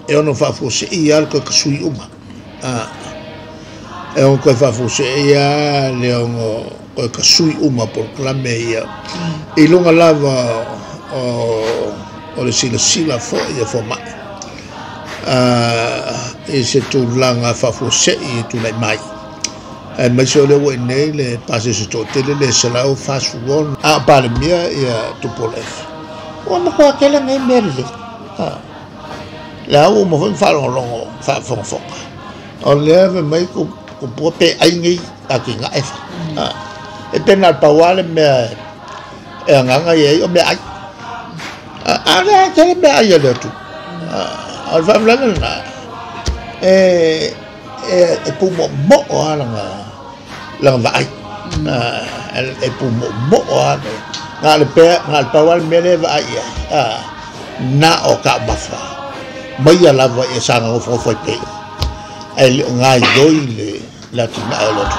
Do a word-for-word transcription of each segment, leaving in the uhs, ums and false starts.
e ono fa fosse ia ko sui uma a e on ko fa fosse ia le on ko sui uma por clame ia e longa lava o o le sila sila fo ia fo mai a e se tu langa fa fosse i tu le mai e ma se le wo nei le passe se to tele le sala o fa su won a par mia ia tu pole o ma ko akela ngai merle a la o mo fa lo lo fa fo fo o le mai ko ko po pe ai ngai a ki ngai fa e pena pa wale me e nganga ye o me ai a la ke me ai le tu a va la na e e pu mo mo ala nga la vai e pu mo mo ala nga le pe nga pa wale me le vai a na o ka bafa mai ala va e sanga o fo fo pe e nga doi le la tina e lo tu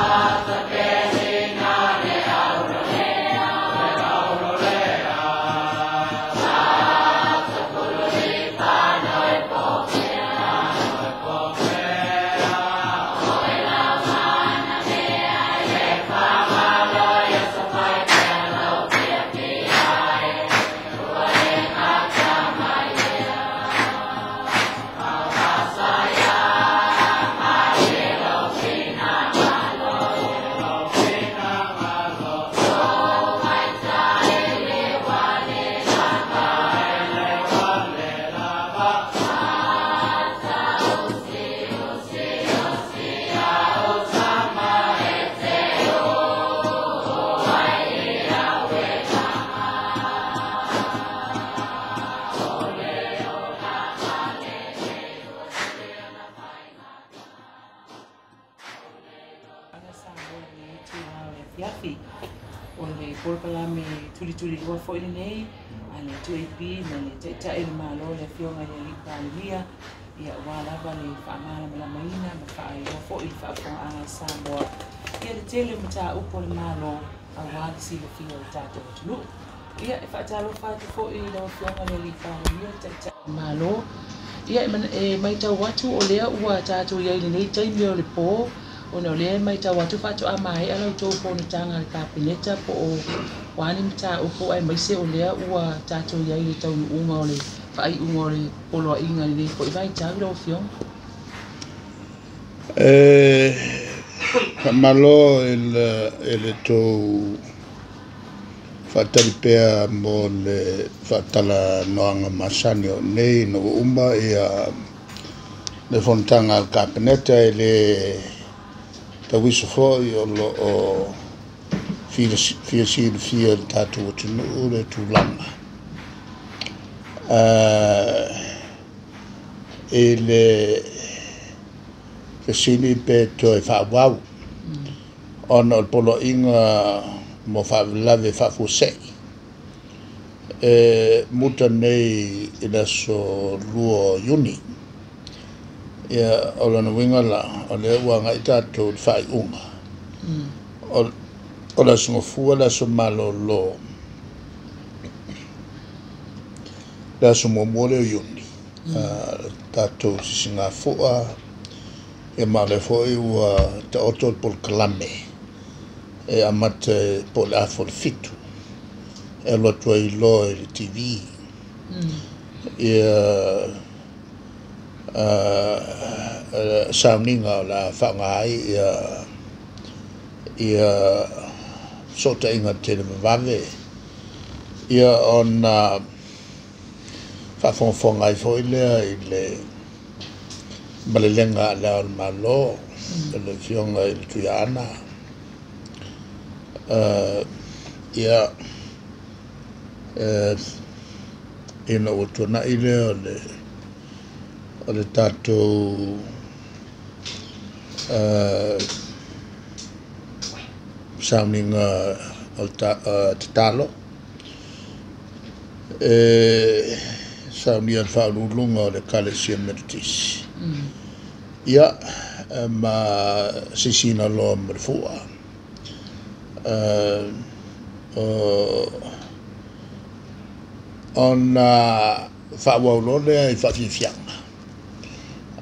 Yafi ole porkala me tuli tuli wa fo ile nei ale tu ipi na le te ta il malo le fionga le italia ya wala vale fa mala mala maina ma fa ai wa fo il fa fo a sambo ya le tele mta upo le malo a wa si le fio tato lu ya fa ta lo fa fo ile le fionga le italia te ta malo ya e mai ta watu ole wa tato ya ile nei tai le po ona le mai ta watu fa to amai ala to po no tanga ka pineta po wani mta upo ai mai se ole ua tato ya ile tau unga ole fa ai unga ole polo inga le ko vai ta lo fion eh malo il il to fatali pe mo le fatala noanga masanio nei no umba ia le fontanga ka pineta le ta wiso fo io lo o fia fia si fia tatu tu no le tu lama eh e le che si li pe to e fa wow on il polo inga mo fa lave fa fu sei e muta nei ina so luo uni ya ola no winga la ole wa nga itato fai unga ol ola so fu la so malo lo la so mo mole yuni tato singa fu a e male fo i wa ta otol por clame e amate por la for fitu e lo toi lo il T V e uh, sauninga la whangai ia ia sota inga te vave ia on uh, whawhongwhongai fo i lea i le malelenga lea o malo i le fionga i le tuiana uh, ia uh, ina o tuna i lea o le o le tātou uh, sauninga o te talo e saunia al whaululunga o le Kalesia Meditis ia ma sisina loa mrefua ona whauaulole ai whawhiwhianga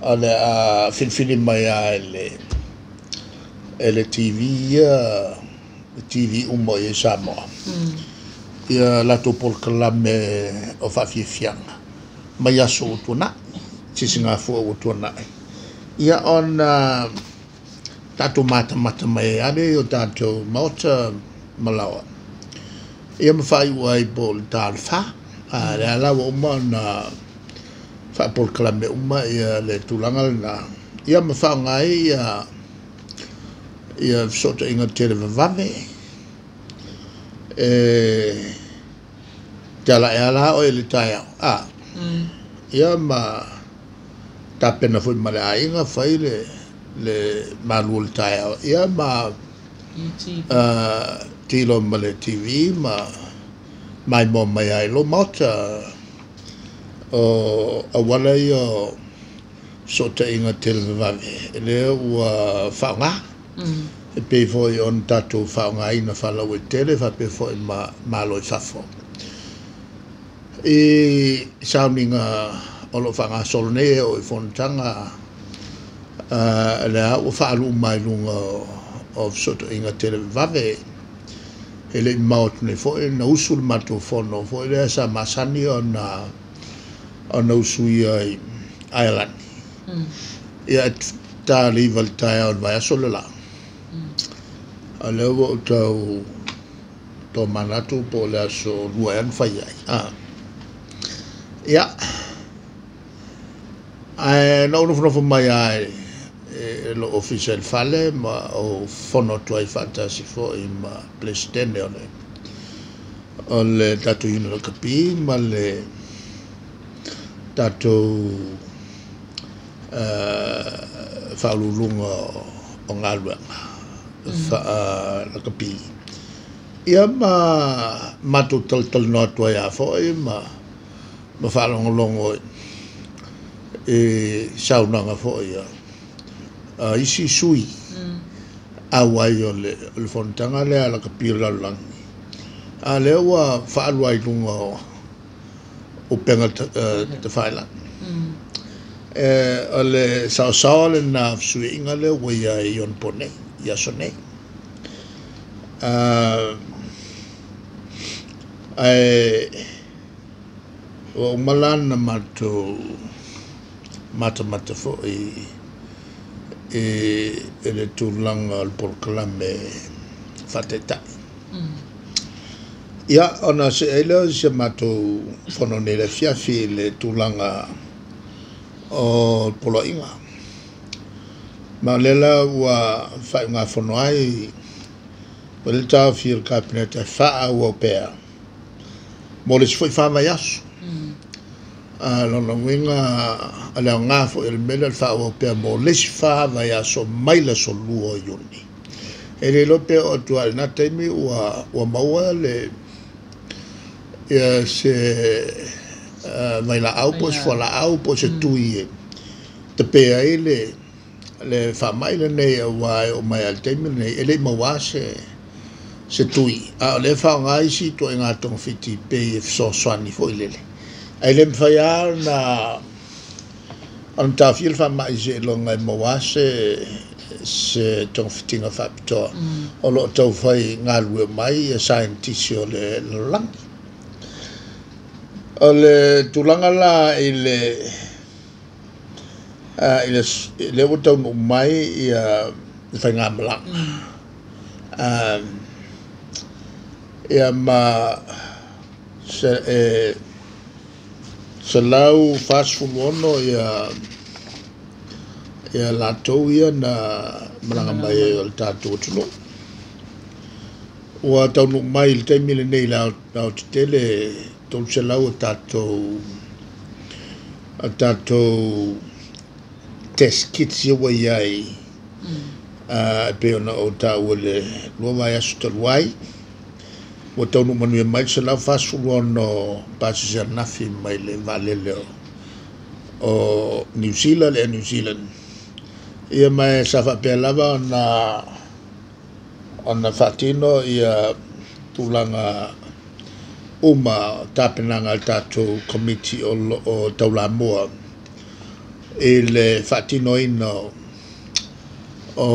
ale a filfili mai a ele ele T V ia T V uma e Samoa ia la to pol kalame o fa fianga mai aso utuna sisinga fo utuna ia on tato mata mata mai ale o tato mota malawa ia mafai wai bol talfa ale ala o mana fa pol kalame uma ia le tulanga na ia mafa ngai ia ia sota inga tele vave e jala ala o ele taia ah ia ma tapena foi mala inga fai le le malul taia ia ma uh tilo male T V ma mai mo mai ai lo mota o awala yo sota inga tele vave le wa fanga e pe foi on tato faunga ina fala o tele fa pe foi ma malo fafo e sauninga o lo fanga solne o fontanga a la o fa lu mai lunga of sota inga tele vave ele maut ne foi na usul mato fono foi le sa masani ona ona usui ai island ia ta level ta on vai solo ale wo tau to manatu po le so luan fai ai ah ya ai no no no mai ai lo official fale ma o fono to ai fantasy fo in ma presidente on ole tatu ino lo capi ma le tatu eh faulunga o ngalwa fa la capi ia ma matu tol tol no to ya fo ma ma fa long longo e sauna nga fo ia a isi sui a wai o le le fontanga le ala capi la lang a le wa fa wai lunga o penga te faila eh ale sa sa le na sui ngale wa ia yon pone ia sone uh, ai o malana mato mata mata fo e e ele tulanga al porclame fateta ia ona se ele se mato fono nele fiafi le tulanga o poloinga ma lela wa fa nga fono ai wel ta fil cabinet fa o pea mo le foi fa maias a lo no winga ala nga fo el mel fa o pea mo le fa maias o mai la so luo yoni ele lo pe o tu al na temi wa wa maua le e se mai la au pos fo la au pos tu te pe ele le fa mai le nei wa o mai al temi nei ele ma wa se se tui a le fa ngai si to nga tong fiti pe so swani fo ile ai le fa ya na an ta fil fa mai je lo ngai ma wa se se tong fiti nga fa to o lo to fai nga lu mai scientist o le lang o le tulanga la ile Uh, ile le wotau no mai ia fa ngamla um ia ma se e se lau fast food ono ia ia la toia na malanga mai o tatu tuno wa tau no mai te mile nei la la tele tau se lau tatu tatu test kits yo wai a pe ona o ta ole lo vai astal wai o tau no manu mai se la fasu no passenger na fi mai le vale le o New Zealand e New Zealand ia mai sa fa pe lava na ona fatino ia tulanga uma tapenanga tatu committee o o taula moa e le whaatinoina o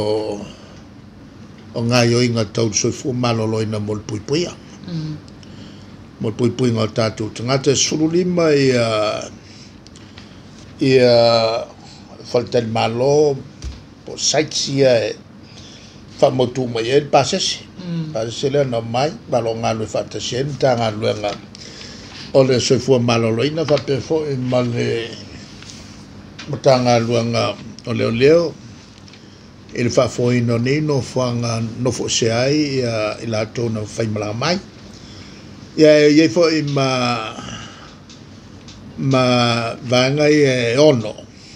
o ngā ioinga tau soifua maloloina mo le puipuia. Mo le puipui ngā tātou tangata suru lima i a i a whaltani malo po saitsia e whamotu mai e pasesi. Pasesi lea na mai, malo ngā lue whatasien, tā ngā lue ngā o le soifua maloloina whapefo i ma le mo tā ngā lue ngā o leo leo i le whafoino ni no whanga nofo se ai i la tōna whaimala mai. Ia e fo i ma ma vanga i e ono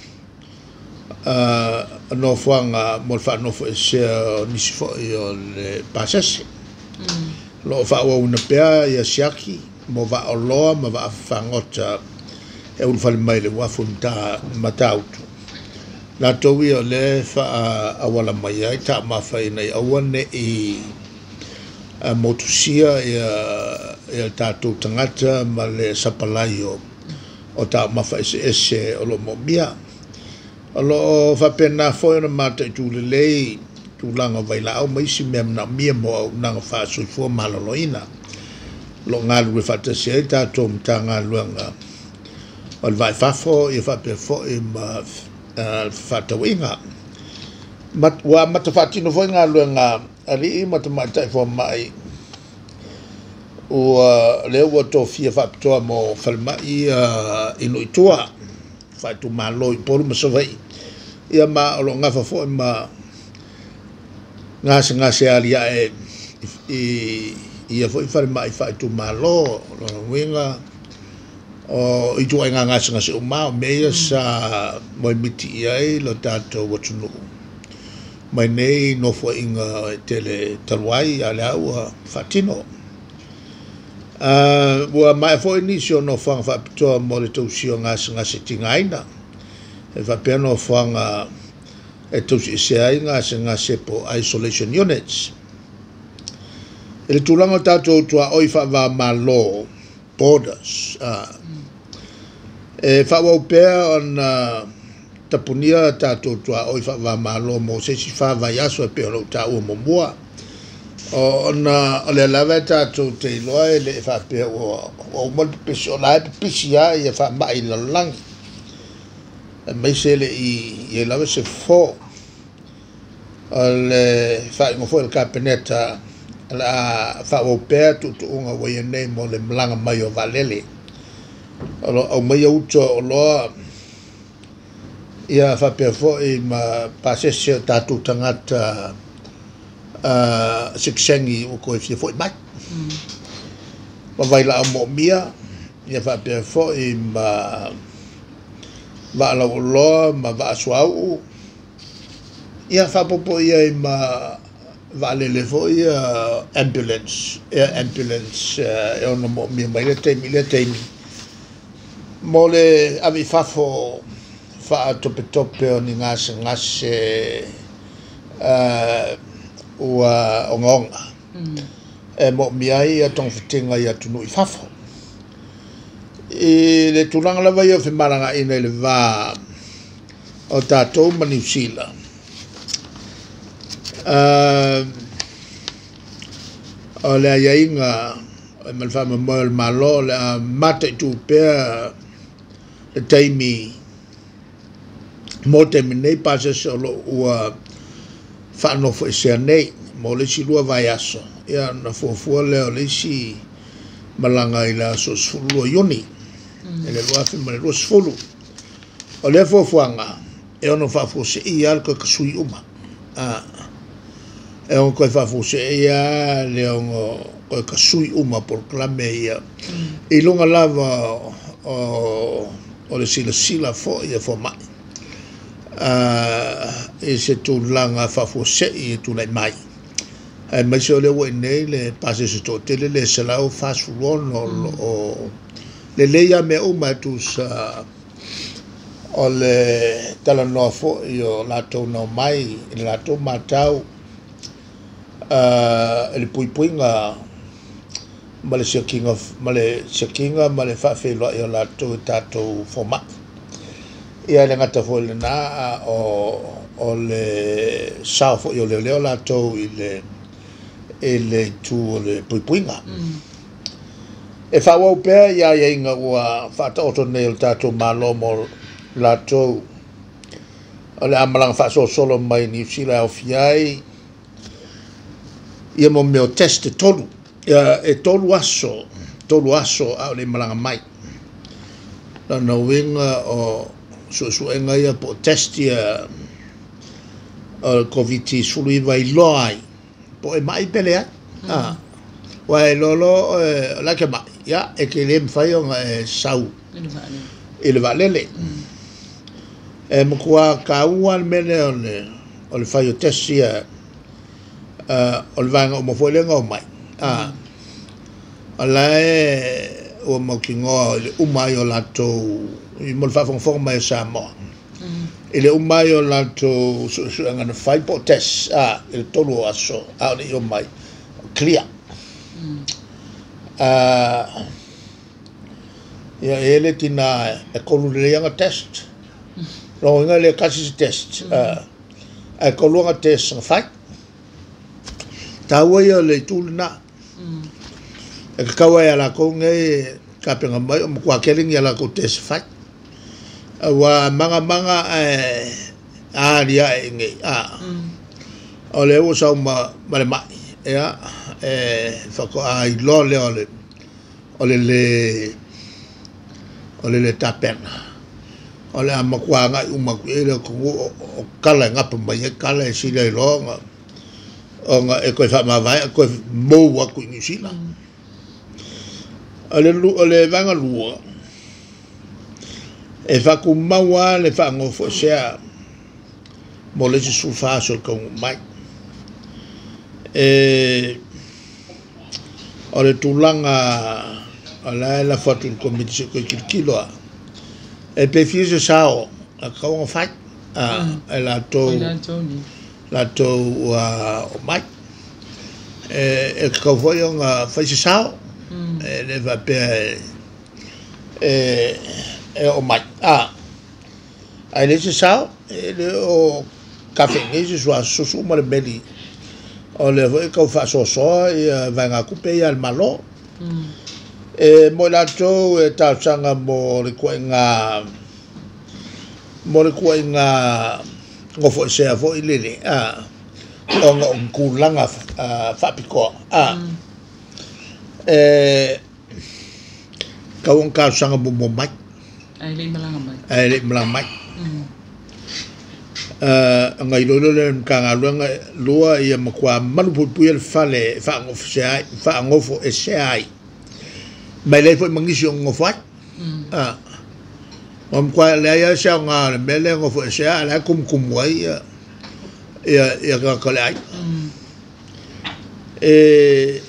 uh, no whanga mo le whanofo e se nisi fo i o le pasesi. Lo whaua una pea i a siaki mo wa o loa ma wa whangota e ulwhale mai le wafu mta matautu. Nā tau i o le wha awala mai ai ta mawhai nei awane i uh, motusia i a e tātou tangata ma le sapalai o o tā mawha ese ese o lo mo mia. O lo whapena fwoi na mata i tūle lei tūlanga waila au maisi mea mna mia mo au nanga whaasui fua maloloina. Lo ngā lue whatasi e tātou mta ngā luanga o le vai whafo i whape fwoi ma whatawinga. Wa mata whatino fwoi ngā luanga ali i mata mata i fwa mai o leo wa tofia whapitoa mo whalmai ino i tua whaitu malo i poru masawai ia ma olo ngafa fo ma ngase ngase alia e ia fo i whalmai whaitu malo lo winga o i tua inga ngase ngase umao mea sa moi miti iai lo tato watunu mai nei no fo inga tele talwai alea ua whatino. Uh, wa mai fo inisio no fanga fa pitoa mo le tausio ngase ngase tingaina e fa pia no fanga e tausi se ai ngase ngase po isolation units e le tulanga tātou tua oi fa va malo borders uh, e fa wau pia on uh, tapunia tātou tua oi fa va malo mo se si fa va yaso e pia lo ta ua mo mua o na o le lava tātou te iloa e le fa pia o o mo pisi o lai pisi ya e fa mai la lang e mai se le i e lava se fo o le fa mo fo el capeneta la fa o pia tu tu unga wa ye nei mo le mlanga mai o valele o lo o mai o to o lo ia fa pia fo i ma pasese tātou tangata Uh, siksengi o ko fi foi mai ma vai la mo mia ia fa pe fo i ma va la lo ma va suau ia fa popo ia i ma va le le fo ia ambulance ia ambulance e ono mo mia mai le te mi le te mi mo le avi fa fo fa tope tope o ni ngase ngase uh, o o ngonga e mo miai a tong fitinga ia tunu i fafo e le tulanga lava ia fe maranga ina le va o tātou ma New Zealand uh, o le aiainga e malfama moel malo le a mate tu pea le taimi mo taimi nei pasa se o lo ua whanofo e sea nei, mo le si lua vai aso. Ia na fuafua leo le si malanga i la so sfulu o yoni. E le lua whima le lua sfulu. O le fuafuanga, e ono whafo se i alka kasui uma. E ono koe whafo se i a le ono koe kasui uma por klame ia. I lunga lava o, o le sila sila fo ia fo mai. Uh, e se tūlanga whafosei e tūlai mai. E mai se o le wai nei le pase se tō tele le se lau whasuron o, o le leia me o mai tūs uh, o le tala noa fo i o lātou nao mai, i le lātou mātau uh, e le puipuinga ma le siakinga, ma le siakinga, ma le whawhelua i o lātou e tātou fo mai. ia le ngata fo le na o o le sao fo yo le le la to ile ele tu le puipuinga e fa wo pe ia ia inga wa fa ta o ne ta to malo mo la to o le amalang fa so solo mai ni sila o fiai ia mo me o test tolu ia e tolu aso tolu aso a le malanga mai la no winga o so so enga ia po test ia o covid sului vai loi po e mai pelea ah wa lolo la ke mai ya e ke le mfai o e sau ele valele e mo kwa ka uan mele o le o le fai o test ia o le vanga o mo foi le ngo mai ah ala e o mo ki ngo le umai o lato i mo fa fon forma e sa mo ele umai o lato so so ngana fai po test ah il tolo aso a le o mai clear ah ya ele tina e kolu le nga test lo nga le kasi test ah e kolu nga test nga fai tawa yo le tulna e kawa ya la ko nge ka penga mai o kwa keling ya la ko test fai wa manga manga eh a dia nge a ole o sa ma male mai ya eh fa ko ai lo le ole ole le ole le tapena ole a makwa nga u makwa ele ko kala nga pa mai kala si le lo nga o nga e ko fa ma vai ko mo wa ku ni sila ole lu ole vanga lu e fa ku mawa le fa ngo fo sia mo le su fa so ko mai e ole tulanga ala la foto in committee ko kilo e pe fise sao a ko fa a la to la to o mai e ko voyo nga fise sao e le va pe e e o mai ah ai le sao e le o café ni je sois so so mo le beli o le vo ko fa so so e va nga couper al malo e mo la to e ta sanga mo le ko nga mo le ko nga ngo fo se fo ile le ah o nga ku langa fa piko ah e ka un ka sanga mo mo mai ai le malanga mai ai le malanga mai eh ngai lo le ka nga luanga lua ia makwa malu pu el fale fa ngo se ai fa ngo fo e se ai mai le fo mangisi ngo fa ah om kwa le ia se nga le le ngo fo se ai la kum kum wai ia ia ka ka le ai e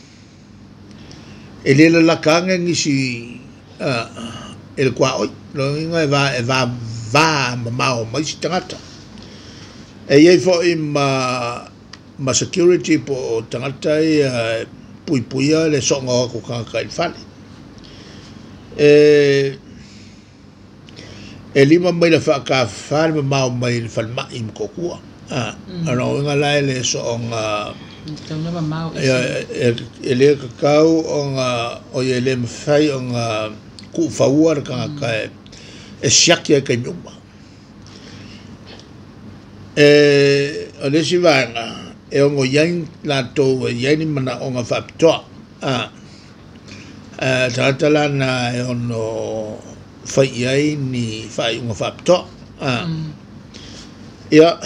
ele la kanga ngisi ah el kwa oi lo inga va va va ma o mai tangata e ye fo i ma ma security po tangata e pui pui le songa ko ka ka fale e e lima mai la fa ka fale ma o mai fal ma im ko kwa ah ano inga la le songa tona ma mau e ele ka kau onga o ye le mfai onga ku fawar ka ka e siakia ka nyuma e ole si vanga e ongo yang la to yang mana onga fapto a a tatala na e ono fai ai ni fai onga fapto a ya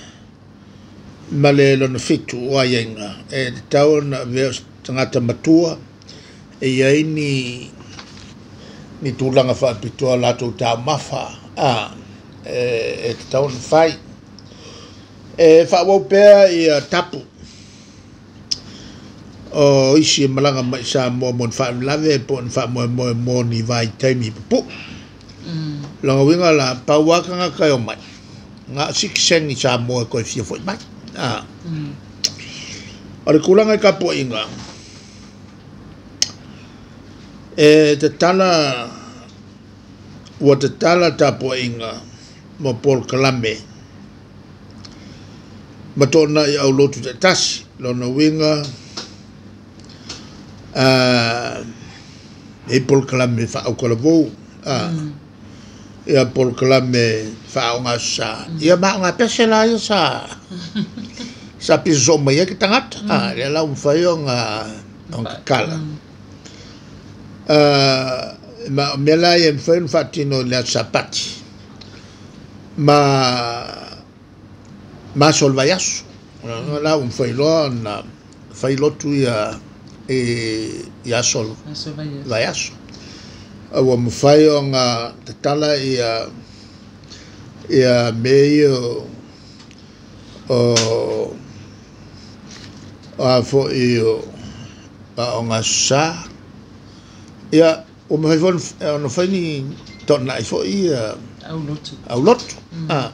malelo no fitu wa yenga e tau na ve tangata matua e ai ni ni tulanga fa pitoa la to ta mafa a e tau fai e fa wo pe e tapu o isi malanga mai sa mo mon fa lave po fa mo mo mo ni vai taimi pu mm longa winga la pa wa ka ka yo mai nga siksen ni sa mo ko fi fo mai ah mm ora kulanga ka po inga e te tala ua te tala tapuaʻiga ma Paul Kalame ma tona i au lotu te tasi lona uiga uh, e Paul Kalame faaukalavou a ia Paul Kalame faaoga sa ia maoga pese la ia sa sa piso mai ke tangata a le la un fai nga on kala uh, ma me la ia fai un fatino le sapati ma ma sol vaiaso la un fai lo na fai lo tu ia e ia sol vaiaso o mo fai nga tala ia ia meio o a fo io a nga sa ia o me fai no fai ni tona i fo ia au lotu au lotu ah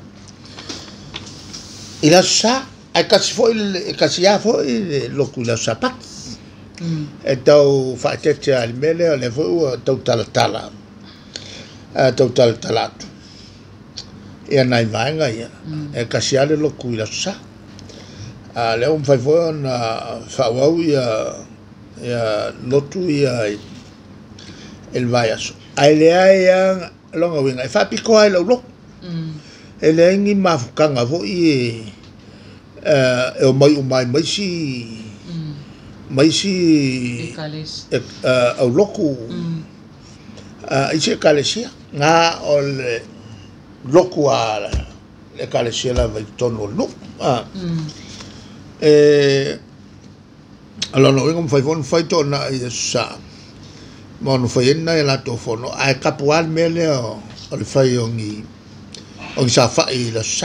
ila sa ai kasi fo il kasi ya fo il loku la sapat e tau fa tete al mele le fo tau tala tala a tau tala tala ia nai vaenga ia e kasi ale loku ila sa a le un fai fo na fa wau ia ia lotu ia el vaiaso ai le ai longa winga e fa piko ai lo lo e le ngi mafukanga vo i eh e o mai o mai mai si mai si e au loku a i se kalesia nga o le loku a le kalesia la vai tono lo a e alona winga fai fon fai tona i sa ma no fai na la to fono ai kapual mele o le fai ongi o sa fai la sa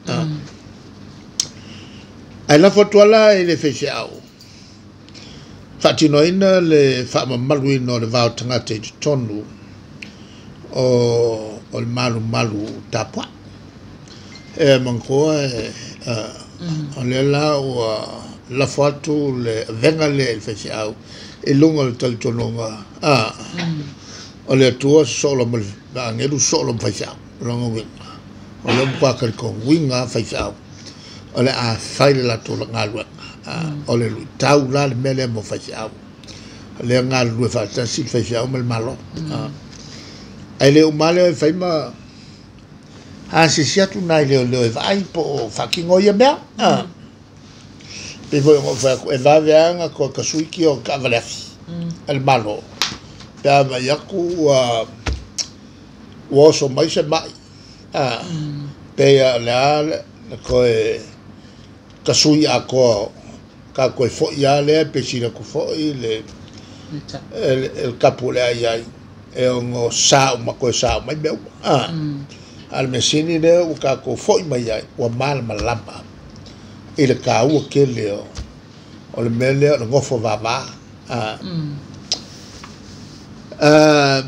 ai la foto la e le fece au fati no ina le fa ma malu no le va tangate tonu o o le malu malu tapwa e manko e o le la o la foto le venga le fece au e lunga le tal tononga ah o le tua solo mal ba ngelu solo faisa longa winga o le pa ka ko winga faisa o le a faile la to ngalwa ah o le tau la le mele mo faisa o le ngal lu fa ta sil faisa mal malo ah ai le o male fa ma a si sia tu nai le le vai po fucking o ye ba ah e voi mo fa e va venga co kasuiki o cavalefi el malo ya ma yaku wa wo so mai se mai ah pe ya la ko e kasui a ko ka ko fo ya le pe si ko fo le el el capo le ai ai e o sa ma ko sa mai be ah al mesini le o ka ko fo mai ai o mal malamba ele ka u ke le o le mele o ngofo vava ah ah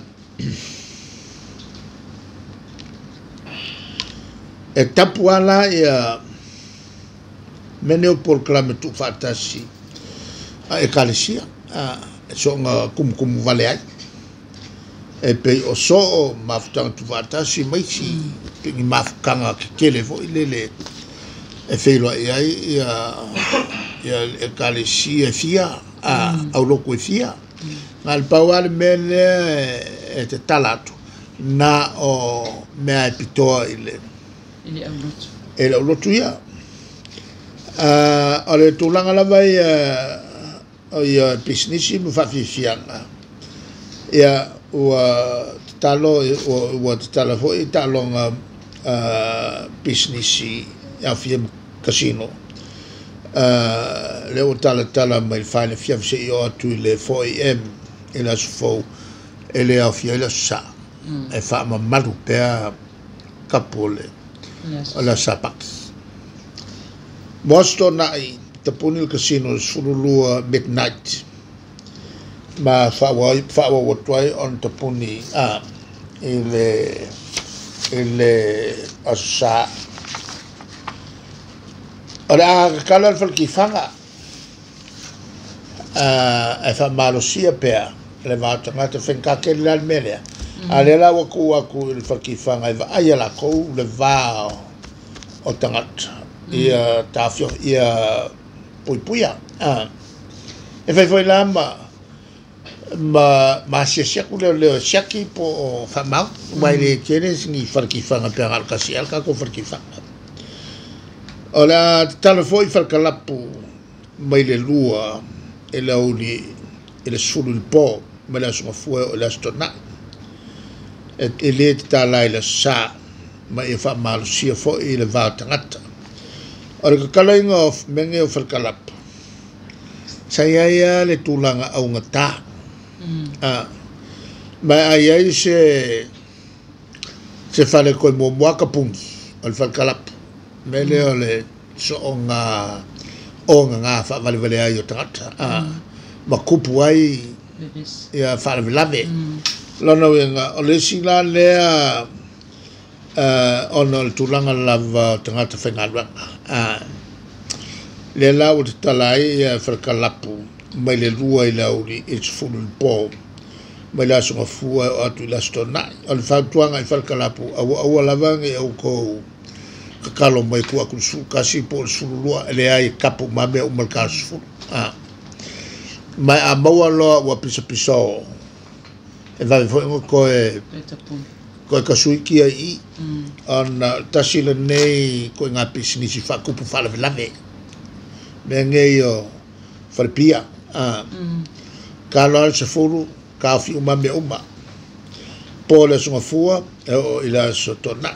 e tapuala ia meneo por clame tu fatasi e kalesia ah so nga kum kum vale ai e pe o so mafutanga tu fatasi mai si ni mafukanga ke le vo ile e feilo ia ia ia e kalesia fia a au loko fia ngal pawal mele e te talatu na o mea pitoa ile ile au lotu ele au lotu ia a ole tulanga la vai o ia business mu fa fianga ia o talo o o talo fo talo nga business ia fi casino le o tala tala mai fine fia se io tu le four a m e la sfo e le a fia la sa e fa ma malu per capole la sapak mosto nai te puni il casino sululua midnight ma fa wa fa wa twai on te puni a ile ile asa ora kala fal kifanga a e fa malo sia per le va tanga te finka ke l'almeria Ale la wa ku wa ku le fakifanga i va ai la ko le va o tangat ia tafio ia puipuia ah e fai foi la ma ma ma se se ku le le shaki po fa ma mai le tiene singi fakifanga per al kasi al ka ko fakifanga ola talo foi falkalapu mai le lua e la uni e le sulu il po ma la sua fu o la stona e le tala la sa ma e fa mal sia fo i le va tangata ora ka kala inga of menge o falkalapu sa ia le tulanga au ngata ah ma ai ai se se fale ko mo mo ka pungi al falkalapu mele ole so nga o nga fa vale vale ai o tangata ah ma kupu ai ia fa le lave lona wenga ole sila lea uh, ono le tulanga lava tangata whengalanga uh, le lau te talai ia whakalapu mai le rua i lauri i te fulu i pō mai la sunga fua o atu i la stonai o le whautuanga i whakalapu awa awa lavanga i au kou kakalo mai kua kusu kasi po le sulu lua le ai kapu mame o malka sulu uh. mai a maua loa ua pisa piso e vai foi ngo ko e ko ka suiki ai on tasila nei ko nga pisini si fa kupu fa la lave me ngeio fa pia ah kalo se furu ka fi uma me uma pole so fua e o ila sotona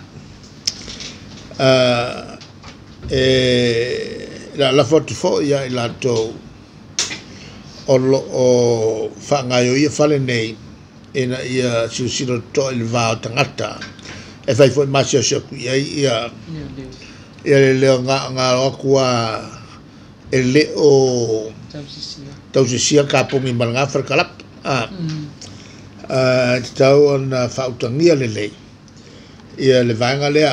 ah e la la foto fo ya ila to o o fa ngaio ia fale nei ena ia siusilo to il va tangata e fai foi masio sio ia ia ia le le nga nga akua e le o tausisia ka po mi malanga falkalap ah ah tau on fautangia le le ia le vanga le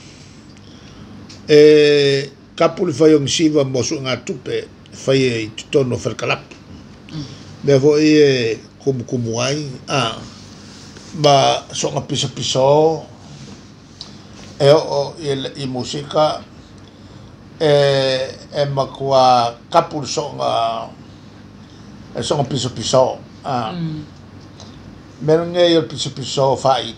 e kapu le fai on siva mo su nga tupe fai e tono falkalap me vo e como como ai ah ba so nga pisa piso e o e música e e makua kapul so nga e so nga piso piso ah meron nga yo piso piso fai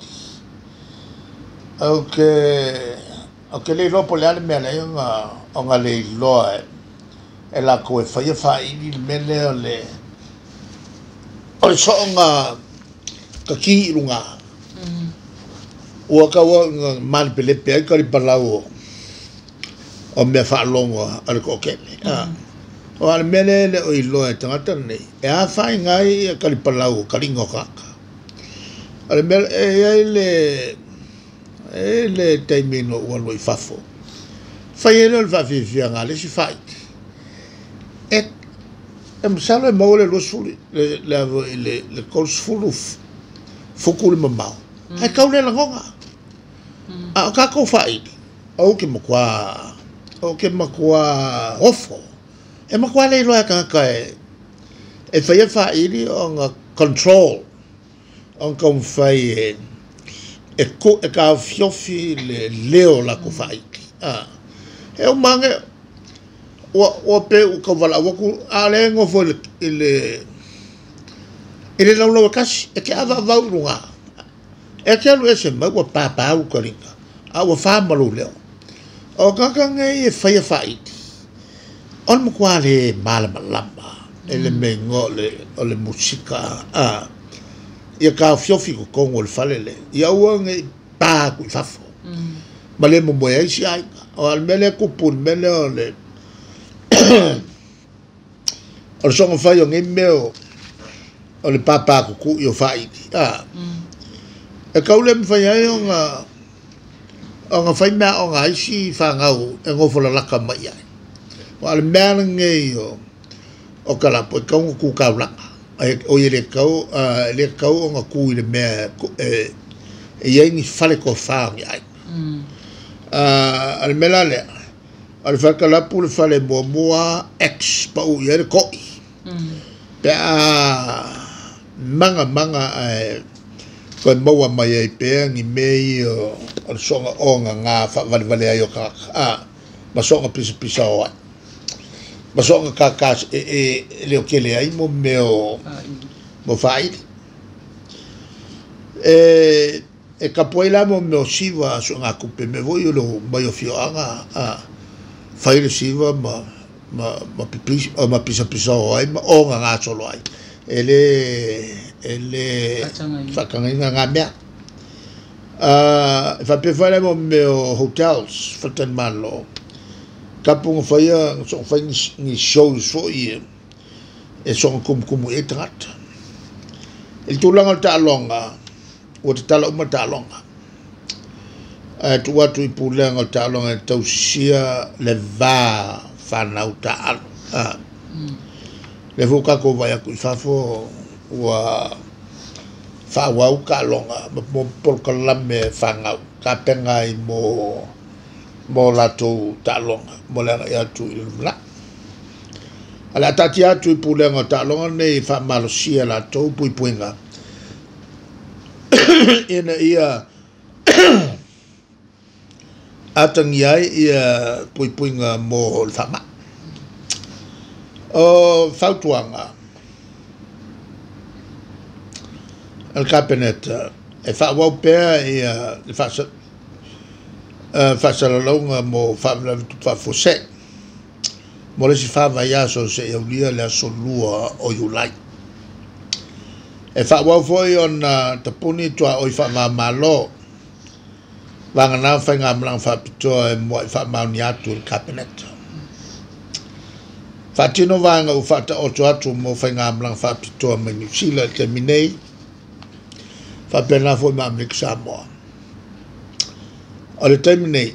okay okay le lo pole ale mele nga nga le lo e la ko e fai fai ni mele le o so nga ka ki runga o ka wa mal pele pe ka ri palau o me fa longo al ko ke ah o al mele le o ilo e tanga ne e a fa ngai ka ri palau ka ringo ka al mele e le e le taimino o lo fafo fa yelo va vivia nga le si fa e em salo e maule lo suli le le le le kos fuluf fukul mamau ai kau le langonga a ka ko fai o ke makwa o ke makwa ofo e makwa le lo ka ka e e fai fai ni on control on kom fai e e ko e ka fiofi le leo la ko fai ah e o mange o o pe o ko vala o ku ale ngo fo ile ile la lo kasi e ke ava va urunga e ke lo ese ma ko pa pa u koringa a o fa malu le o ka ka nge e fa fa it on mo kwale mal malamba ele me ngole o le musika a e ka fiofi ko ko ngol falele ya o nge pa ku fa fo ma le mo boya si ai o al mele ku pun mele o le o songo fai o ngimeo o le papa ko ku yo fai ah e kaule me fai ai nga o nga fai me o nga isi fa nga o e ngo fola la kama ia o al mele nge o o kala po ka ku ka la o ile ka o le ka o nga ku ile me e e ia ni fale ko fa ai ah al mele al fakala pour fale mo moa ex pa u yere ko pe a manga manga e ko mo wa mai pe ngi mei o songa onga nga fa vale vale ayo ka a ma songa pisa pisa o ma songa ka ka e e le o kele ai mo meo mo fai e e capoeira mo meo siva so nga kupe me voi lo mai o fio anga a fai le siva ma ma ma pipis o ma pisa pisa o ai ma onga nga solo ai ele ele fa kanga nga mea ah fa pe fare mo meo hotels faten malo kapung faya so fa ni shows fo i e so kum kum e trat il tulang ta longa o te tala uma ta longa e tu watu i pulang ta longa tau sia le va fa na ta al le voka ko vai ku fa fo wa fa wa ka longa mo por kalame fa nga ka pengai mo mo la tu ta longa mo la ya tu la ala tati atu i pulenga ta longa nei fa malosia la tu pui puinga ina ia atang yai ia pui puinga mo fa ma o fautuanga al cabinet e fa wa pe ia fa Uh, fa sala longa mo fa fa fose mo le si fa va ya so se eu lia le so lua o you like e fa wa foi on uh, te puni to o fa ma malo va na fa nga mlang fa pito e mo fa ma ni atu el cabinet fa tino va nga u fa ta o to atu mo fa nga mlang fa pito me ni sila terminei fa pena foi ma mlik sa mo o le terminate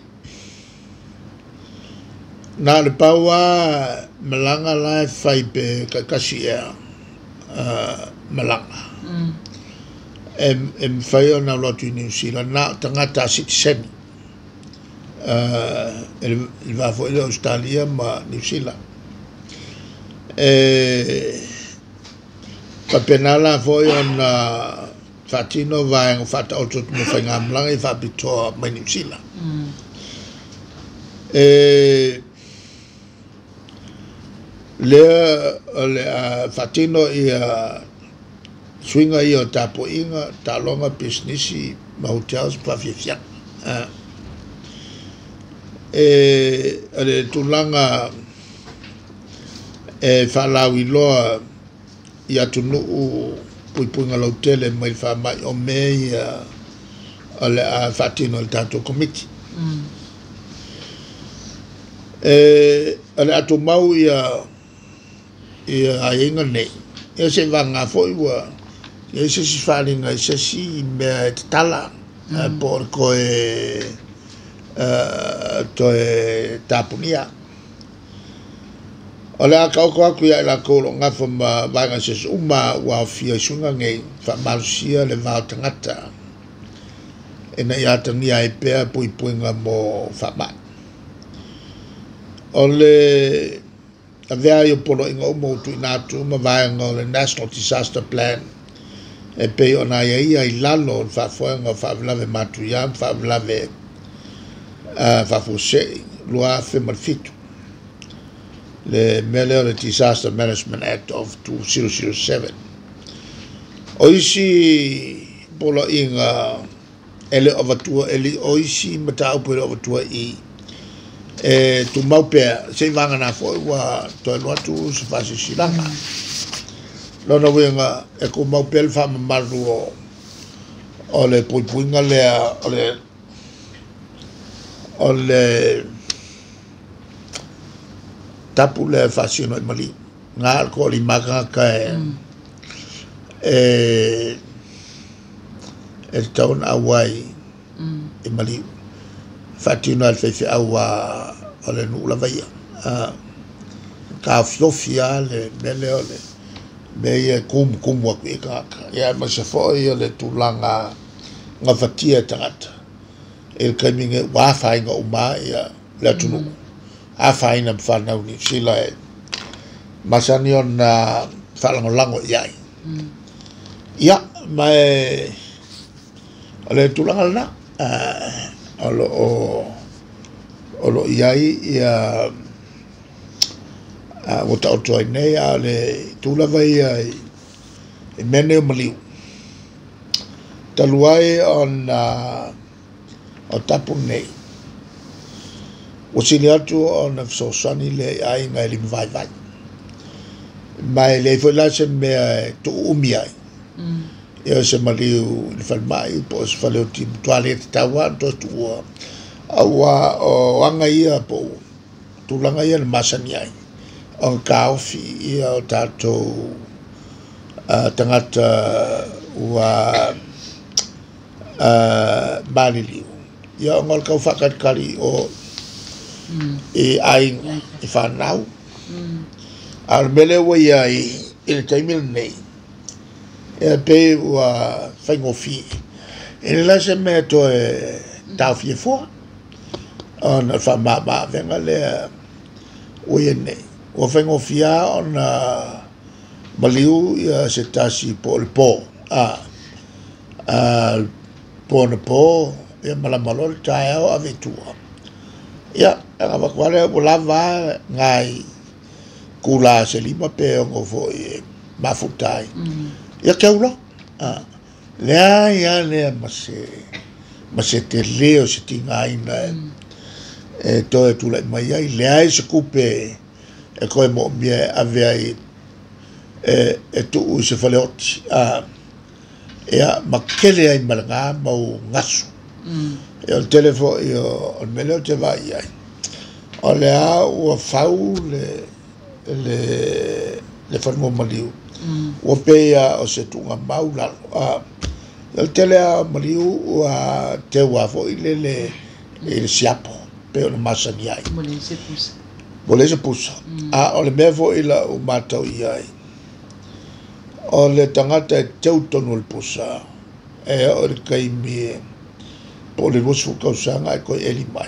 na le paua malanga la fai pe kakasi e malanga em em fai ona lo tu New Zealand na tangata citizen el va fo le Australia ma New Zealand e pa penala foi ona fatino vai ngo fata o tutu mo fanga mlanga i fa bito mai New Zealand mm. e le le uh, fatino i uh, swinga i o tapo inga talonga business i ma hotels pa fifia uh. e le tulanga e fa lawi loa i atunu pui punga lo tele mai fa mai o mei ale a fatino il tato committee mm. e ale atu mau ia ia ainga nei e se vanga foi wa e se si falinga se si me tala mm. por ko e to e tapunia Ola ka ko aku ya la ko nga fo ma vanga se uma wa fia sunga ngai fa malusia le va tangata ena ya tani ai pe pui puinga mo fa ba ole avea yo polo inga mo tu na tu ma vanga le national disaster plan e pe ona ia ia i lalo fa fo nga fa lave matu ya fa lave fa fo se loa fe malfitu le Mele le Disaster Management Act of two thousand seven. Oisi polo inga ele ovatua ele oisi mata upere ovatua i e tu maupe se vanga na foi wa to no tu se fasi silanga. Lo no venga e ko maupe fa malu o ole puinga le ole ole tapu le fasino mali nga ko li maga ka e e town away e mali fatino al fefe awa ole nu la vaya ka fiofia le mele ole me kum kum wa ka ya ma se foi le tulanga nga fatia tata el kaminge wa fa nga uma ya la tunu a faina fana ni sila e masani ona falango lango yai ya mai Ale tulanga na alo o olo iai ia a o tau toi nei ale tula vai ai e mene maliu taluai on o tapu nei o sili atu on so sani le ai ngai lim vai vai mai le foi la se me tu umi ai ia se maliu le fal mai po se fale o tim toilet tawa to tu awa o anga ia po tulanga ia le masani ai on kaufi ia o tato tangata wa maliliu ia ngol kau fakat kali o e ai e whanau al mele wa ia i le taimil nei e pe wa whaingofi e le la se me to e tau fie fua ona whamama venga le o ia nei o whaingofia ona maliu ia se tasi po le po a po na po ia malamalo le tae au a vetua ia nga wakwale o lava ngai kula se lima pe o fo e mafutai ia keula a lea ia lea mase mase te leo se tinga ina e to e tula mai ai lea se kupe e koe mo mia ave ai e e tu se fale oti a ia makele ai malanga mau ngasu e o telefo e o mele o te vai ai o le a ua fau le le le whanua maliu ua pea o se tunga mau lalo a o tele a maliu ua te wafo i le le le siapo pe o le masani ai mo le se pusa mo le se pusa a o le mea fo i la o matau i ai o le tangata e teu tonu le pusa e o le kaimi po le rosu kausanga e koe eli mai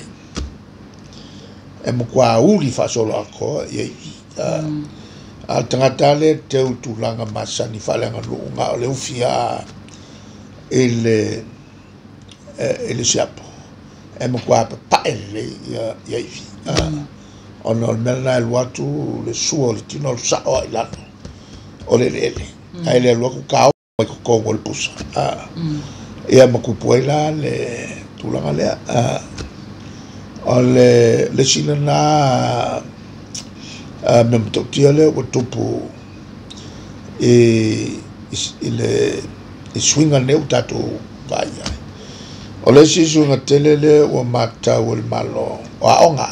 e mo kua uli fasolo ako i ei a tangata le teu tulanga masani falanga luunga o le ufia e le e le siapo e mo kua papaele i ei o no le mena e luatu le sua le tino le sao i lano o le lele ai le luaku kao mai kukongo le pusa ia makupuela le tulanga lea o le le sina na me mtotia le o tupu e le e swinga neu tatu vai o le si swinga tele le o mata o le malo o aonga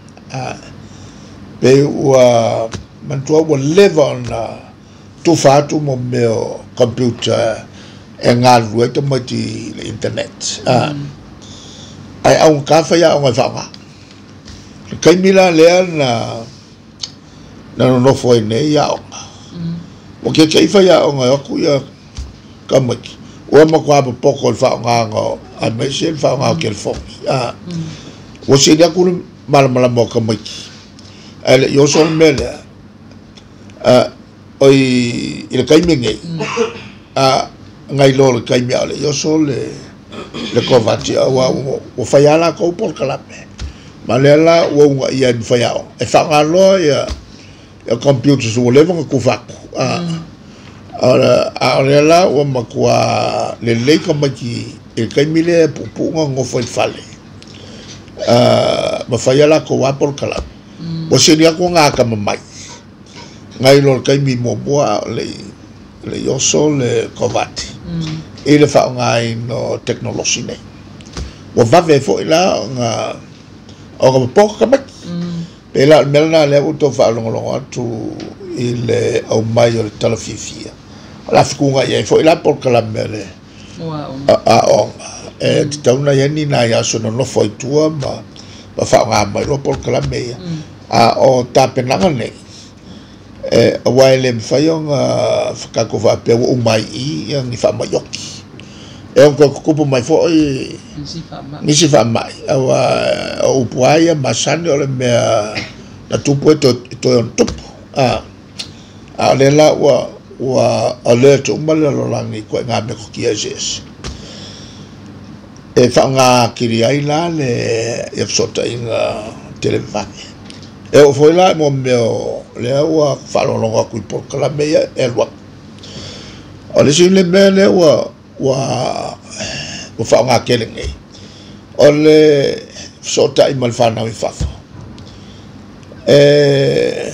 pe o mantua o level na tu fatu mo meo computer e ngā rua te mati le internet ai au kafa ya au whanga kai mila lea na na no foi nei ya o ke ke fa ya o nga ku ya kamaki o ma kwa poko le whanga ngo a me se le whanga ke le fo a o se ya ku mal mal mo kamaki ele yo so mele a oi il kai me ngai a ngai lo le kai me ale yo so le le kovati wa o fayala ko por kalape malela o nga ia fayao e fa lo ya ya computer so le vanga ku fa a ora ora o ma kwa le le kamaki e kai me le pu ngo foi fale a ma fayala ko wa por kalape o se dia ko nga ka mai ngai lo kai mi mo boa le le yo so le kovati e le fa ngai no technology ne o va ve fo la nga o ko po ka ba pe la melna le o to fa lo lo tu il au mai o talafifia la fkunga ye fo la por ka la mele wow a o e tona ye ni na ya so no fo tua ma ba fa nga mai lo por ka la me a o ta penanga ne e wai le mfayonga fakako va pe o mai i yang ni fa mayoki e o ko ko mai fo i ni si fa mai awa o puaya masani o le me na tupu to to top a a le la wa wa alert o mala lo langi ko nga me ko kia jes e whaanga kiri ai la le e fsota inga televai. E o foi la mo meo le ua whalolonga kui porkala mea e lua. O le sin le mea le ua ua ua whaanga kere ngei. O le fsota i malwhana i whafo. E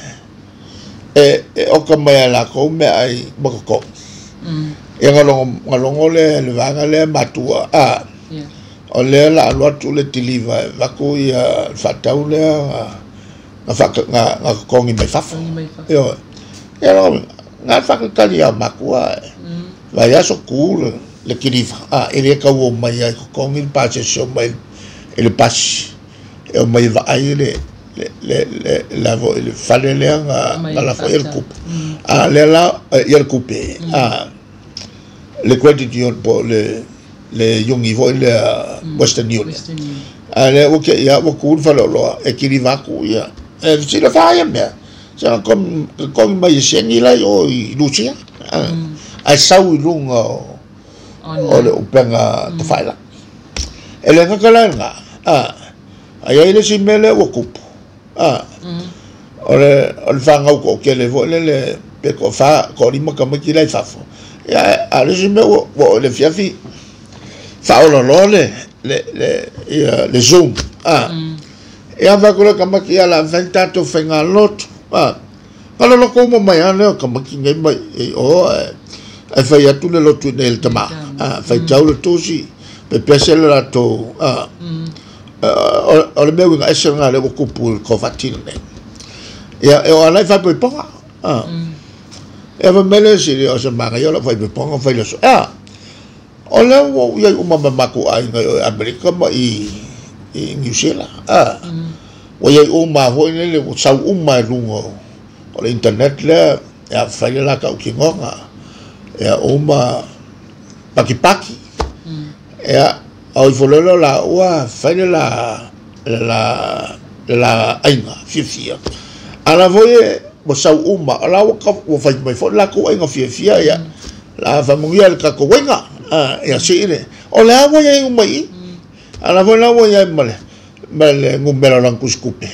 e e o ka mai la ko me ai makoko. Mm. E ngalongo ngalongo le le vanga le matua a. Yeah. O le la lo tu le tiliva va ko ia fatau le nga fa nga nga kongi mai fa. Yo. E lo nga fa ka dia makua. Mm. Va ya so cool le tiliva. Ah, ele ka wo mai ai kongi pa se so mai ele pas. E o mai va ai le le le la vo le fale le nga la fo el coupe. Ah, le la el coupe. Ah. Le credit union pour le le young niveau le Western Union. Ale ok ya wo cool fa lo lo e ki va ku ya. E si la fa ya me. Sa comme comme mai seni la yo Lucia. Ai sau lunga o le upenga te fa la. Ele nga kala nga. Ah. Ai ele si mele wo ku. Ah. Ole ole fa nga ko ke le vo le le pe ko fa ko ri ma ka ma ki la fa fo. Ya a le me wo wo le fiafi fa o lo le le le le zoom ah e ava ko ka ma ki ala venta to fenga lot ah kala lo ko mo mai ana ka ma ki ngai mai o e fa ya tu le lo tu nel tama ah fa tau le tosi pe pese la to ah o le me nga ese nga le ko pu ko fatine ya e o ala fa pe pa ah e va mele si o se manga yo la fai pe ponga fai lo so ah o le wo ya uma mama ko ai nga America ma i i New Zealand ah o ya uma ho le le sa uma lungo o le internet le ya fai la ka ki ngonga ya uma paki paki ya au volelo la wa fai la la la ainga fifia ala voye mo sau uma ala ka o fai mai fo la ko nga fia fia ya la fa mungia ka ko wenga ah ya sire o la wo ya mai ala vo la wo ya male male ngumbelo lang kuskupe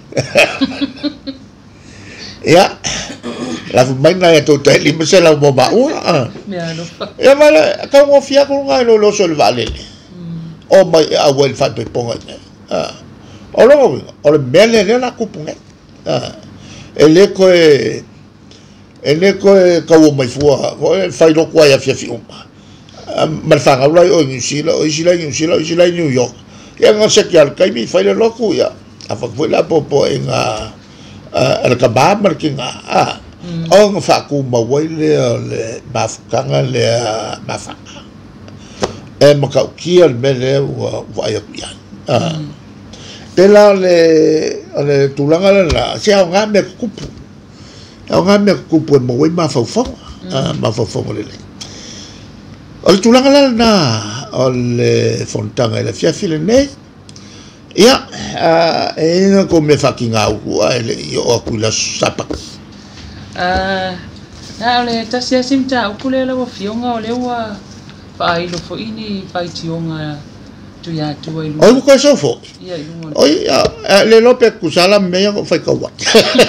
ya la fa mai na to tele me se la mo ba u ah ya male ka mo fia ko nga lo lo sol vale o mai a wel fa pe ponga ah o lo o le mele la kupunga ah ele ko e ele ko e ka wo mai fua o fai lo kwa ya fia fi uma mal fa ga o ni sila o sila ni sila o sila New York ya nga se kyal kai mi fai lo ku ya a fa ko la popo en a el ka ba mar ki nga a o nga fa ku ma wai le le ba ka nga le ba fa e ma ka ki al mele wa wa ya ya ah tela le le tulanga la se a nga me kupu a nga me kupu mo we ma fa fa ma fa fa le o le tulanga la na o le fontanga le fia file nei ya e nga ko me fa kinga u ele o ku la sapa ah na le ta sia simta u le la wa fionga o le wa fa i lo fo ini fa i tionga ya tu ai lu. Oi ko so fo. Ya lu. Oi le lope kusala me ko fai ka wa.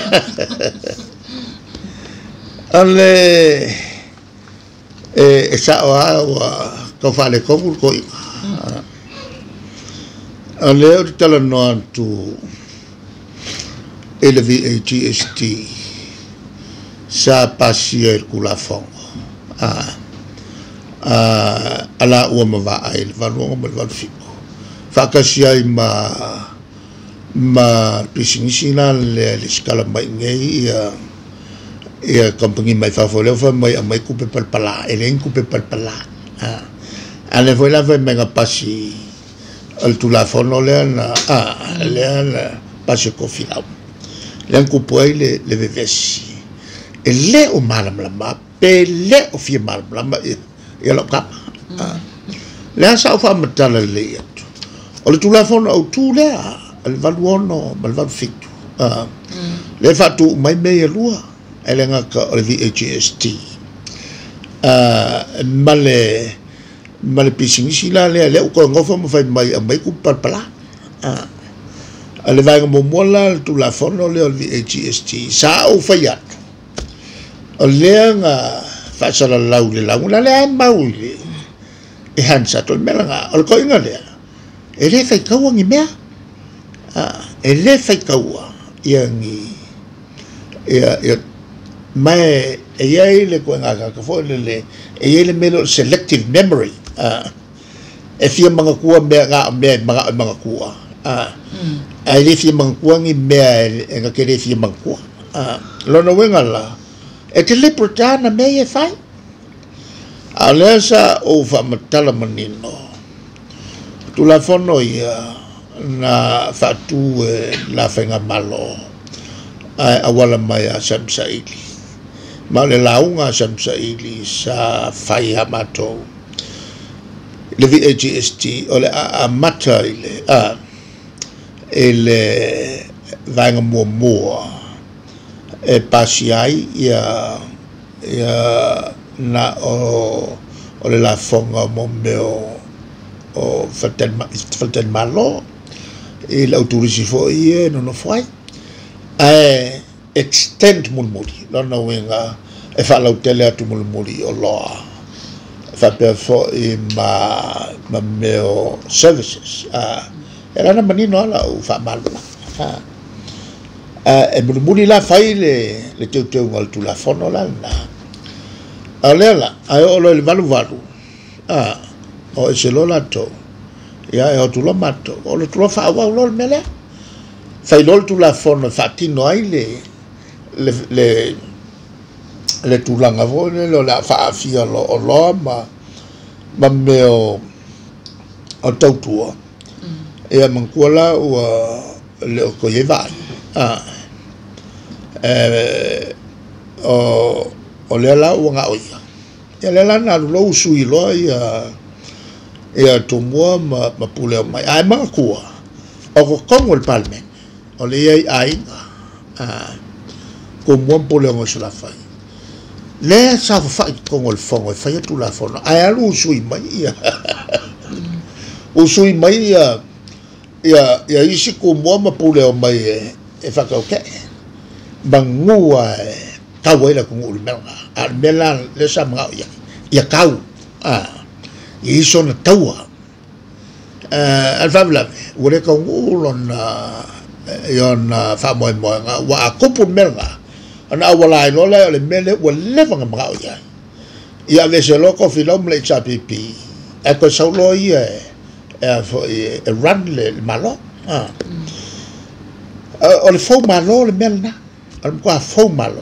Ale eh esa wa ko fa le ko ko. Ale o tala no tu ele V A G S T sa pasia el kulafong. Ah. Ah ala o ma va ai va no ma va fi. Fakasia ma ma pisingina le le skala mai ngai ya ya compagnie mai fa fo le fa mai mai coupe per pala e le coupe per pala ah ale foi la ve mega pasi al tu la fono le na ah le na pasi ko fila le coupe le le vevesi e le o malam la ma pe le o fi malam la ma e lo kap ah le sa fa matala le o le tulafono au tu lea al valuono mal valu fitu ah le fatu mai me lua ele nga ka o le V H S T ah male ma le pisingisi la le le ko ngofo mo fai mai mai ku palpala ah ale vai mo mola tu la fono le o G S T sa o fai at o le nga fa sa la lau le lau la le mau le e hansa to mela nga o ko inga le e le fai kaua ngi mea ah e le fai kaua ia ngi ia ia mai e ia le ko nga ka fo le le e ia le melo selective memory ah e fia manga kua mea nga mea manga manga kua ah ai le fia manga kua ngi mea e nga ke le fia manga kua ah lo no wenga la e te le protana mea e fai alesa o fa matala manino tu la fono ia na fatu la fenga malo ai awala mai a Samsaili ma le launga Samsaili sa fai amato le V G S T o le a mata ile a ele vanga mo mo e pasiai ia ia na o o le la fonga mo meo o fatel fatel malo e l'autorisi fo ie no no fai e extend mulmuli no no wenga e fa la tele atu mulmuli o loa fa per fo i ma ma meo services a era na manino ala o fa malo a e mulmuli la fai le le teu teu ngal tu la fono la na alela ai o le valu valu ah o se lo la to ya e o tu lo mato o le tu lo fa wa lo mele fai lo tu la fono fatino ai le le le le tu la ngavone lo la fa fia lo o lo ma ma meo o tau tua e a mankuala o le o ko ye vai ah eh o o le la o nga oia e le la na lo sui lo ia ia to mo ma ma pule mai ai ma ku o ko kongo el palme o le ai ai ah ko mo pule ngo sula fai le sa fa kongo el fongo fai tu la fono ai alu sui mai ia o sui mai ia ia ia isi ko mo ma pule o mai e fa ka ke bangua kau ila kung ulmela al mela le sa mga ya ya kau ah iso na tawa eh al fabla ure kung ulon yon fa mo mo nga wa akupu melga ana wala no le le mele wala nga mga ya ya ve se loko filom le chapipi e ko saulo ye e fo e run le malo ah o le fo malo le melna al ko fo malo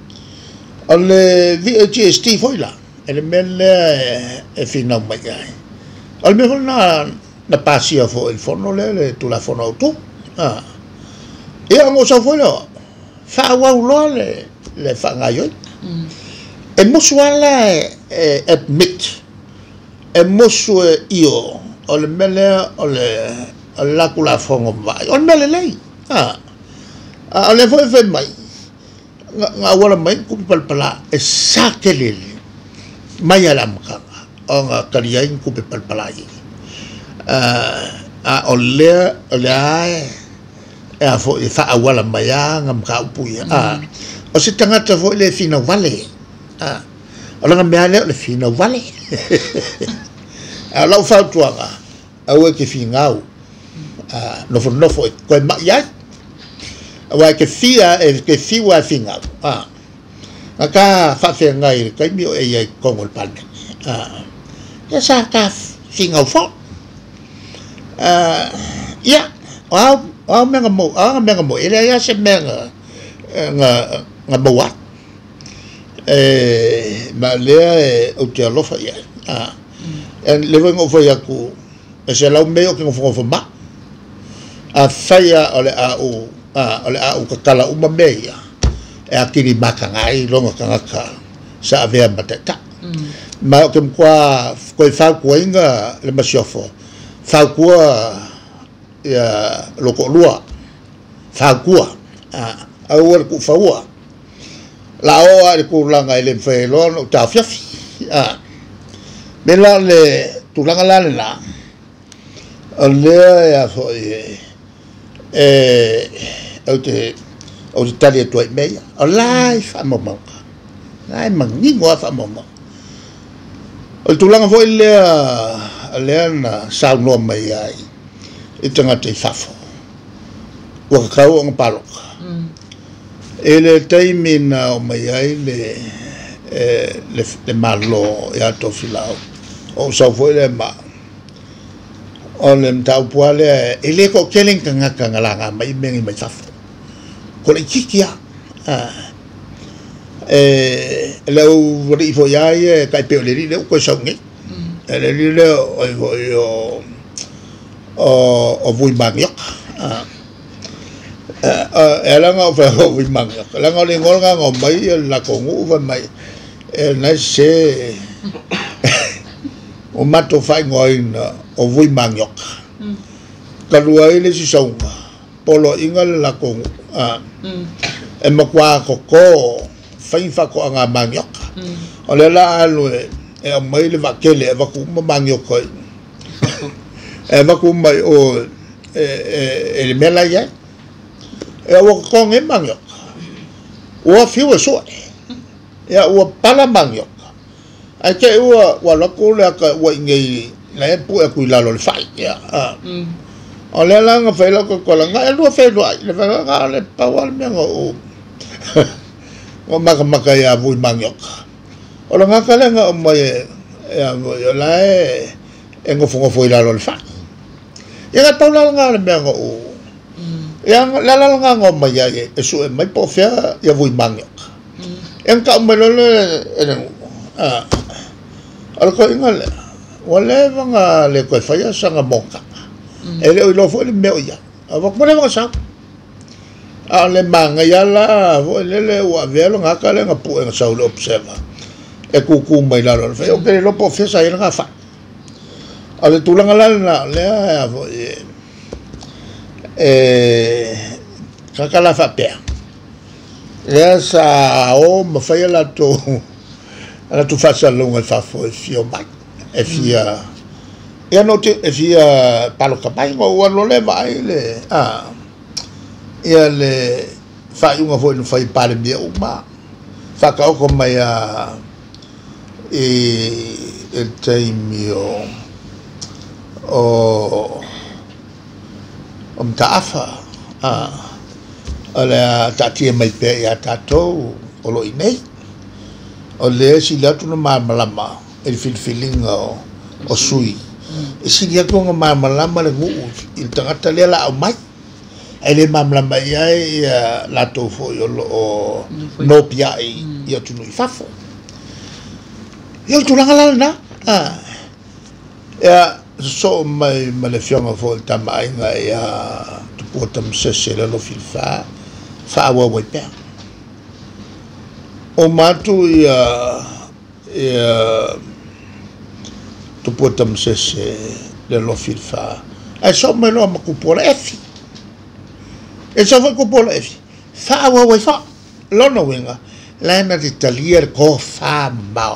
le V G S T foi là ele mele e fina mai ai al me na na pasia fo il forno le tu la forno tu ah e ango sa foi lo fa wa lo le le fa ngayo e mo suala e admit e mo su io o le mele o le la kula fongo vai o mele lei ah ale foi fe mai nga wala mai ku palpala e sakelele mai alam ka o nga kaliain ku palpala yi a ole ole ai e a fo e fa wala mai nga ka upu ya a o se tangata fo le fina vale a ola nga mea le fina vale a la fa tuanga a we ke fingau a no fo no fo ko ma ya wa ke fia e ke fiwa finga ah aka fa fe ngai kai mi e ye kongol pan ah ya sa ka finga fo ah ya wa wa menga mo ah menga mo ele ya se menga nga nga boa eh ma le o te lo fa ya ah en le vengo fo ya ku e se la meio que fo fo ma a faia ole a o ah ole a o kala uma meia e akiri maka ngai longa kanga sa ave matata ma ke kwa ko fa ko inga le masiofo fa ko ya loko lua fa ko ah au ku fa wa la o a ku langa ile fe lo ta fiafi ah bela le tulanga la la o le ya fo e e o te o te tali tu me o lai fa mo mo lai mangi ngo fa mo mo o tulanga fo le le na sa no mai ai i tanga te fafo o ka o ng palo ele taimina o mai ai le le le malo ya to filao o sa fo le ma o le tau puale ele ko keleng kanga kanga langa mai mengi mai fafo ko le kikia eh le o ri fo ya e kai pe le le ko sa ngi ele le o o o o vui bang yok ela nga fa o vui bang yok la nga le ngol nga ngo mai la ko ngu va mai e na se o mato fai ngoi na o vui bang yok ka lua ile si song polo ingal la ko a e ma kwa ko ko fai fa ko nga bang yok o le la alu e mai le va kele va ku ma bang yok ko e va ku mai o e e mela ya e o ko nge bang yok o fi o so ya o pala bang yok ai ke o wa lo ko le ka o nge le pu e ku la lo fai ya o le la nga fa lo ko ko la nga e lo fa lo le fa nga le pa wa me ngo o ma ma ka ya bu bang yok o la nga ka le nga o mai ya yo la e ngo fo fo la lo fai ya nga tau la nga le me ngo ya la la nga ngo mai ya e su e mai po fa ya bu bang yok en ka me lo le ah al ko ingal wala nga le ko fa ya sa nga moka ele o lo fo le me o ya ava ko le nga sa a le manga ya la fo le le wa velo nga ka le nga pu nga sa lo observa e ku ku mai la lo fa o ke lo po fa sa nga fa ale tulang la na le avo e e kakala fa pe ya sa o ma fa la to ala tu fa sa lo nga fa fo fio mai e fia e no te e fia palo kapai ngo wa lo le mai le ah e le fa unha fo no fai pale bia o ma fa ka ko mai a e e taimio o o mtaafa ah ala tatia mai pe ya tato o lo inei o le si la tu no malama el fil feeling o o sui e si dia ko nga malama le ngu il tangata le la o mai ele malama ya la to fo yo lo no pia i yo tu no fafo yo tu la la na ah ya so mai malefionga fo ta mai nga ya tu potam se se lo fil fa fa wa wa pe o matu ya ya tu potam se se lo fil fa ai so mai lo ma ku por efi e so fa ku por efi fa wa wa fa lo no venga la na di talier ko fa mau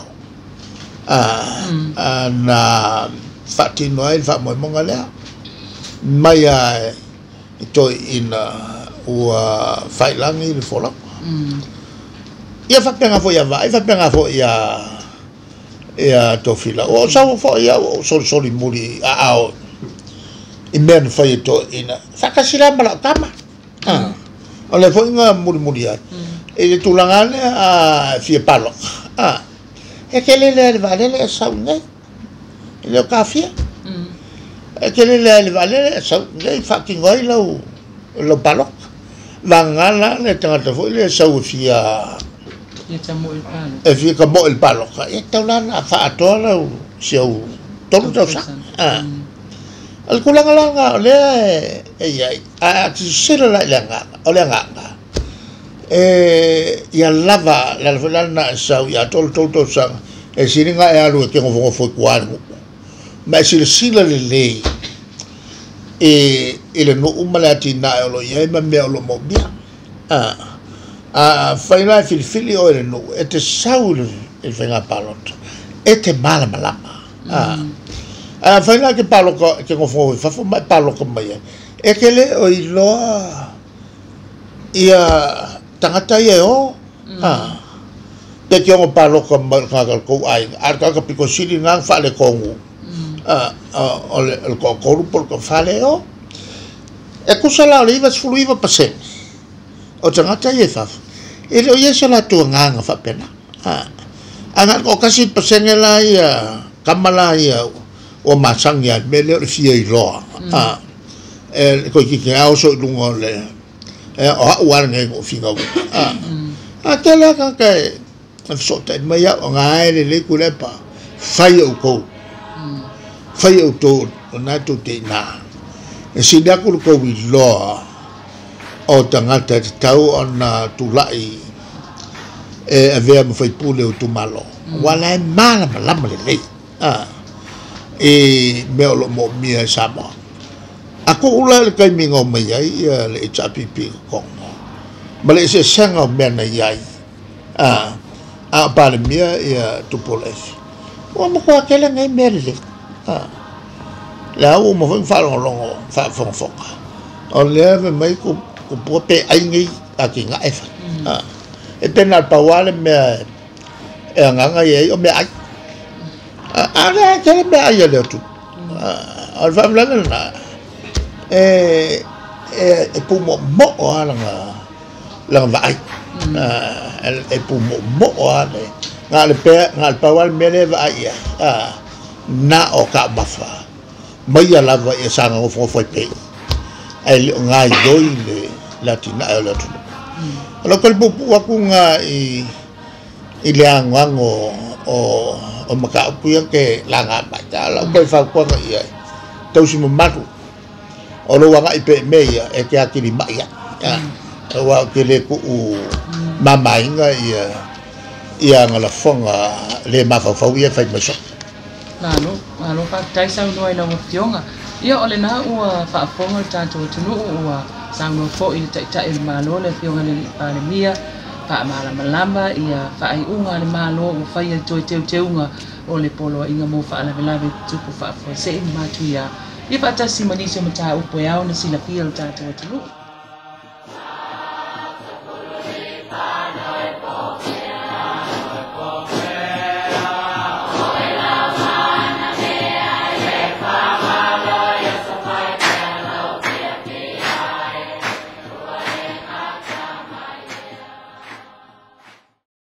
ah na fati noel fa mo mo ngala mai ai to in o fai langi le fola ia fa penga fo ia vai fa penga fo ia ia to fila o sa fo ia o so so li muri a ao i men fa to in fa ka sila mala kama ah o le fo nga muri muri ai e tu langale a fie palo ah e che le le vale le sa ne le café e che le le vale sa le fa ki ngoi lo lo palo vangala le tanga fo le sa ufia e tamo il palo e fi ka mo il palo e tau la fa to lo seu to to sa ah al kulanga langa le e ai a ti sira la langa o le nga e ia lava la la na sa ya to to to sa e siringa e alu ke ngo fo kwanu ma si le sila le le e ele no umalati na lo ye ma me lo mo bia ah ah fai la fil fili o ele no e te saul e venga palot e te mala mala ah a fa na ke palo ko ke ngo fo fa fo mai palo ko mai e ke le o i loa ia tangata ia o ha te ke ngo palo ko ka ko ai ar ka piko sili ngang fa le kongu a o le ko ko por ko fa le o e ku sala le va fluiva pase o tangata ia fa e le o ia sala tu ngang fa pena ha ana ko kasi pase ngela ia kamala ia o masang ya mele o fia i loa a e ko ki ke au so lungo le e o wa nge o finga a a tela ka ke so te mai ya o ngai le le ku le pa fai o ko fai o to na to te na e si da ku ko wi loa o tanga te tau ona tu lai e ave mo fai pule o tu malo wala mala mala le a e me lo mo mia sama aku ula le kai mingo mai ai le chapipi ko male se sanga mena ai a a para mia e tu poles o mo ko aquela ngai merle a la o mo fa lo longo fa fon fon o leve mai ko ko pope ai ngai aki nga e fa a e tena pa wale me e nga nga ye o me ai ada kaya be aja le tu alfa blanca na eh eh pumo mo ala nga la vai e pumo mo ala nga le pe nga le pawal mele vai ah na o ka bafa mai ala va e sanga o fo fo pe ai nga doi le latina ala tu lo kol bu ku nga i ile ango o o maka puya ke langa baca la ko fa ko ia tau si matu o lo wanga ipe meia e ke akili mai ya wa ke le ku mama inga ia ia ngala fonga le ma fa fa ia fa ma so lalo lalo ka tai sa no ina mo tionga ia ole na u fa fonga tanto tunu u sang no fo i tai tai ma lo le fionga le pa mia pa mala malamba ia fa ai unga le malo o fa ia toi teu teunga o le polo inga mo fa la vela ve tupu fa fo se matu ia ia pa ta simani se mata upo yao na sila pia o tatu tulu